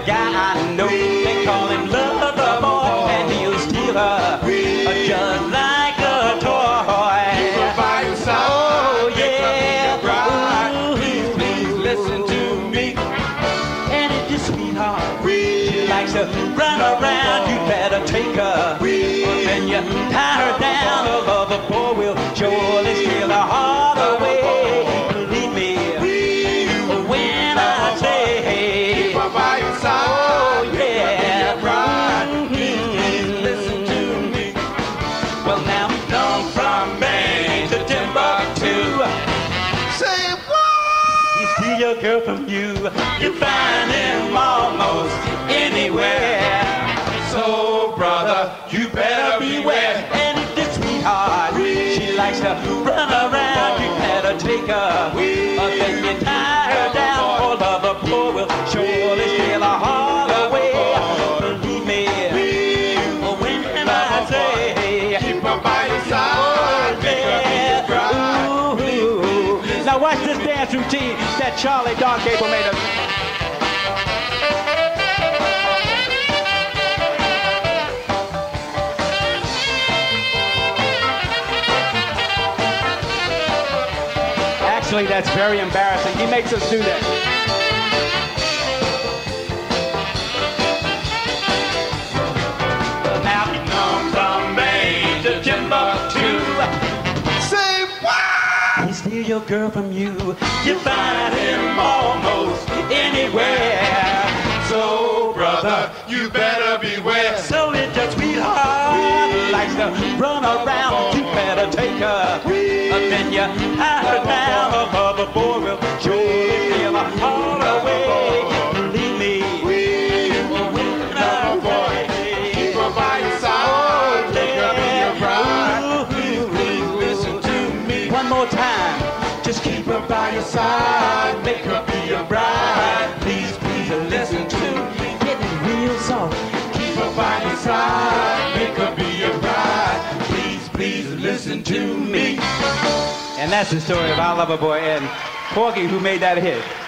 guy I know. They call him Lover Boy, and he'll steal her just like a toy. Keep her by your side. Oh yeah. Please, please listen to me. And it's your sweetheart. She likes to run around. You better take her. When you tie her down, a lover boy will surely steal her heart away. Believe me when I say, keep her by your side. oh yeah. Please, please listen to me. Well now, known from Maine to Timbuktu. Say what? You steal your girl from you. You find him almost anywhere. So, brother, you better beware. And if this sweetheart, she likes to run around, you better take her. But then you tie her down, or lover boy will surely steal her heart away. Believe me when I say, Keep her by your side. Make her be your bride. ooh. Now watch this dance routine that Charlie Don Gable made us. Actually, that's very embarrassing. He makes us do that. Now he comes from Maine to Timbuktu. Say what? He steal your girl from you. You find him almost anywhere. So, brother, you better beware. So if your sweetheart likes to run around, you better take her. But then you tie her down, a lover boy will surely steal her heart away. Believe me when I say, Keep her by your side. Make her be your bride. Please, please listen to me. one more time. Just keep her by your side, make her be your bride. Please, please listen to me. Getting real soft. Keep her by your side. Make her be your bride. Please, please listen to me. And that's the story of our lover boy and Porky, who made that hit.